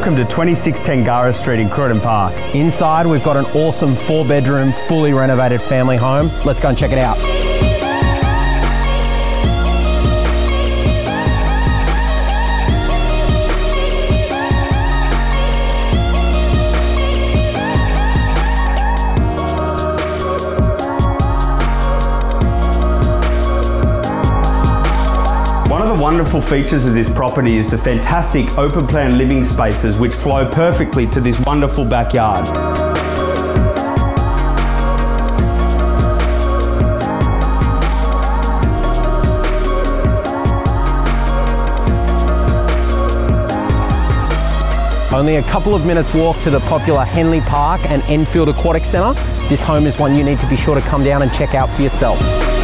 Welcome to 26 Tangarra Street in Croydon Park. Inside, we've got an awesome 4-bedroom, fully renovated family home. Let's go and check it out. One of the wonderful features of this property is the fantastic open plan living spaces which flow perfectly to this wonderful backyard. Only a couple of minutes walk to the popular Henley Park and Enfield Aquatic Centre. This home is one you need to be sure to come down and check out for yourself.